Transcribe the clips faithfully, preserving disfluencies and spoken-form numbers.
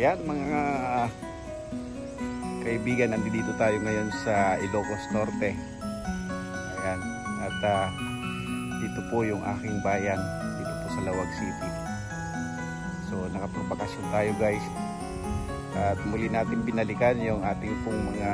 Ayan mga kaibigan, nandito tayo ngayon sa Ilocos Norte. Ayan, at uh, dito po yung aking bayan, dito po sa Lawag City. So nakapropakasyon tayo guys, at muli natin binalikan yung ating pong mga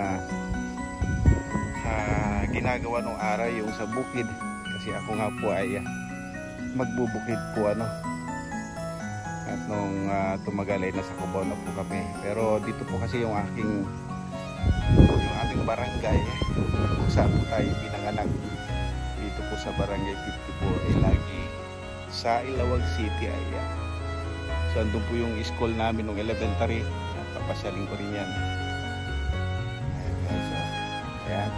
uh, ginagawa nung araw, yung sa bukid. Kasi ako nga po ay magbubukid po ano. At nung uh, tumagal ay nasa Cubao na po kami. Pero dito po kasi yung aking yung ating barangay, kung saan po tayo pinanganak, dito po sa barangay fifty-four ay lagi sa Ilawag City. Ayan. So andun po yung school namin nung elementary. Papasyaling ko rin yan. Ayan guys, so, ayan.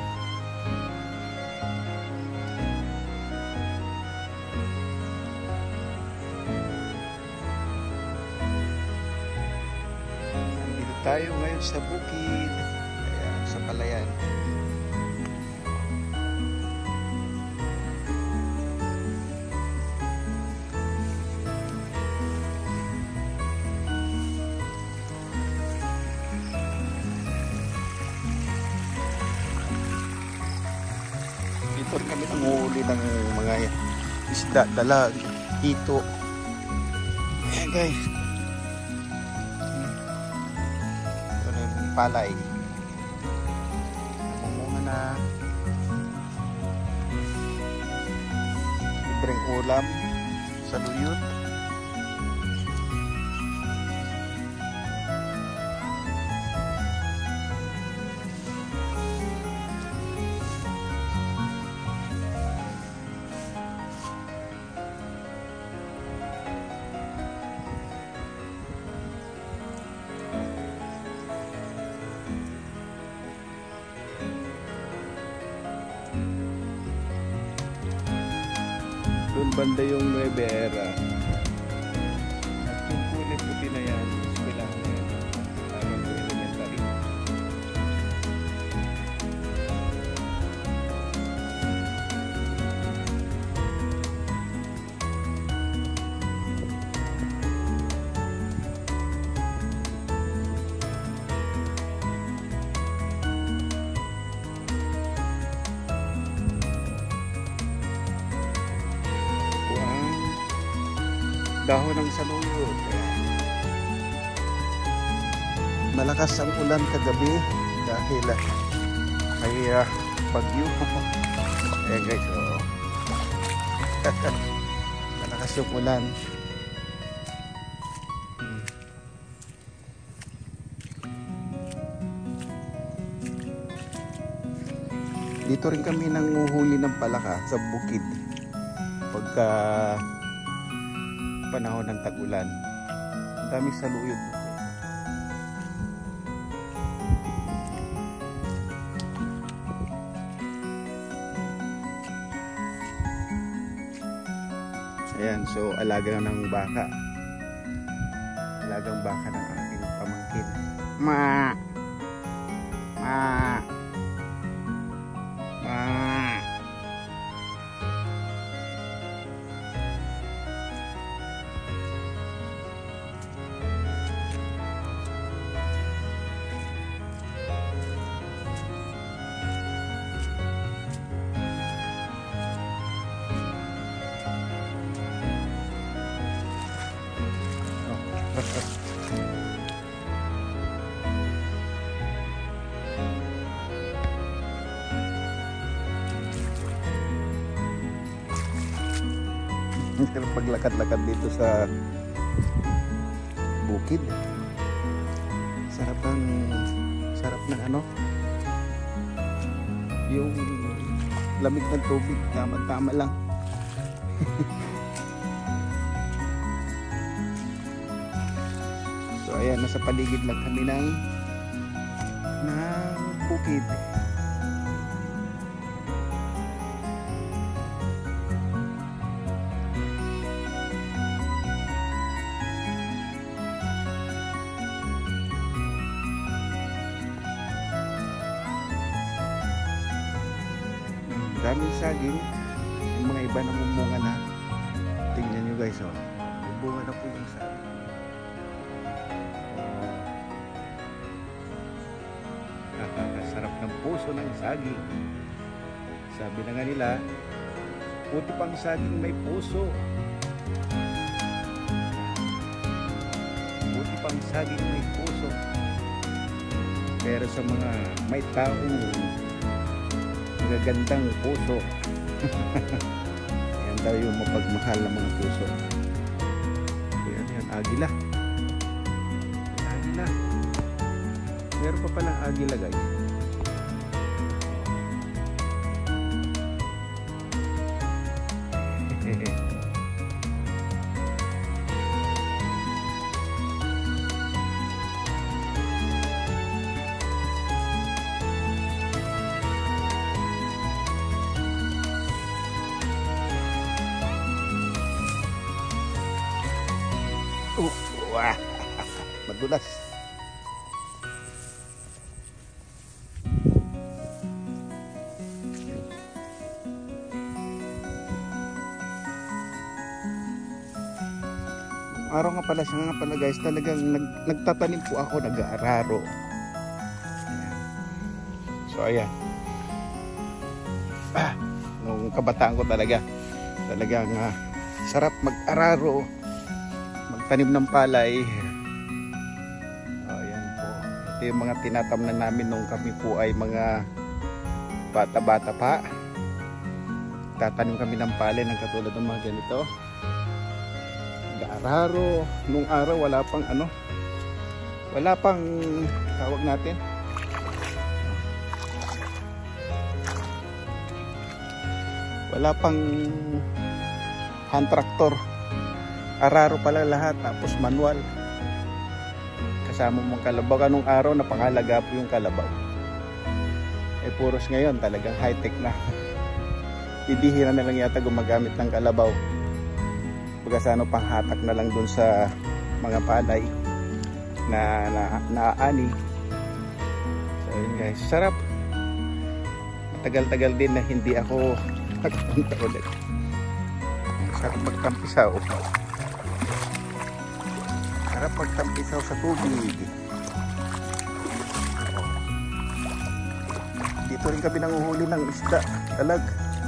Tayo ngayon sa bukid, ayan, sa palayan. Dito rin kami nanguhuli ng mga isda, dalag, hito. Ayan guys, palay, namunga na, libreng ulam sa luyot. Doon banda yung Nueva Era. At yung kulay puti na yan, eskwelahan na yan. Aron ko elementary. Dahon ng saluyot. Malakas ang ulan kagabi dahil ay uh, bagyo. Eh guys, oh. Malakas yung ulan. Hmm. Dito rin kami nanguhuli ng palaka sa bukid pagka panahon ng tag-ulan. Dami saluyot. Ayan, so alaga ng baka. Alagang baka ng aking pamangkin. Ma! Ma! Ma! Paglakad-lakad dito sa bukid, sarap ng sarap ng ano, yung lamig ng tubig, tama-tama lang. So ayan, nasa paligid lang kami ng ng bukid. Daming saging, yung mga iba namumunga na. Tingnan nyo guys, oh. May bunga na po yung saging. Oh. puso ng saging. Sabi na nga nila, buti pang saging may puso. Buti pang saging may puso. Pero sa mga may taong magagandang puso, yan daw yung mapagmahal na mga puso. Yan, yan, agila. Agila. Meron pa palang agila, guys. Uh, wah, madulas. Araw nga pala siya nga pala guys, talagang nag, nagtatanim po ako, nag-aararo. So ayan. Ah, nung kabataan ko talaga, talagang uh, sarap mag-araro, magtanim ng palay. Oh, ayan po. Ito yung mga tinatamnan namin nung kami po ay mga bata-bata pa. Tatanim kami ng palay ng katulad ng mga ganito. Araro, nung araw wala pang ano, wala pang tawag natin, wala pang hand tractor, araro pala lahat, tapos manual, kasama mong kalabaw. Anong araw napakalaga po yung kalabaw, eh puros ngayon talagang high tech na. Bibihira na lang yata gumagamit ng kalabaw. Pagkasano panghatak na lang dun sa mga palay na naaani. So yun guys, sarap. Tagal-tagal din na hindi ako nagpunta ulit. Sarap magtampisaw. Sarap magtampisaw sa tubig. Dito rin kami nanguhuli ng isda, talag.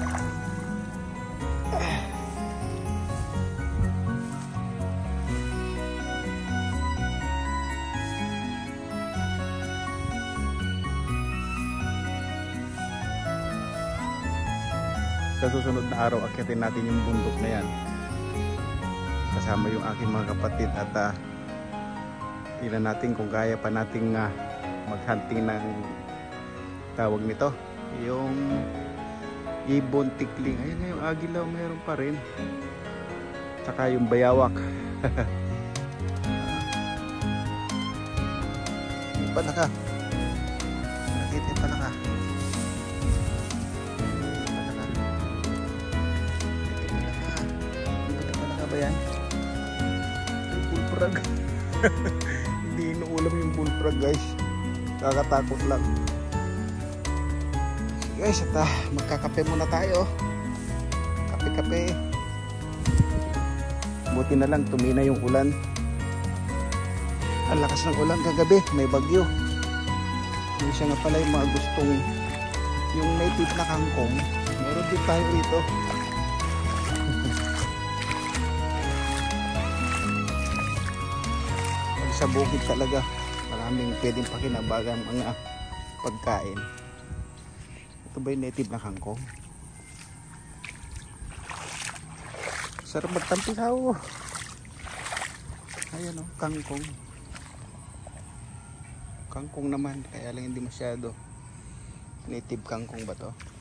Sa susunod na araw, akyatin natin yung bundok na yan kasama yung aking mga kapatid at uh, tingnan natin kung kaya pa nating uh, maghunting ng tawag nito, yung ibon tikling. Ayun nga yung agilaw, meron pa rin, tsaka yung bayawak. Yung palaka, nakita yung palaka. Ba yan? Yung bullfrog. Hindi inuulam yung bullfrog guys, kakatakot lang. So guys, at uh, magkakape muna tayo, kape-kape. Buti na lang tumina yung ulan. Ang lakas ng ulan kagabi, may bagyo. Yung siya nga pala yung mga gustong yung native na kangkong, meron din tayo rito. Sa bukid talaga maraming pwedeng pakinabagang mga pagkain. Ito ba yung native na kangkong? Sarap magtampisaw. Ayan o, kangkong. Kangkong naman, kaya lang hindi masyado. Native kangkong ba to?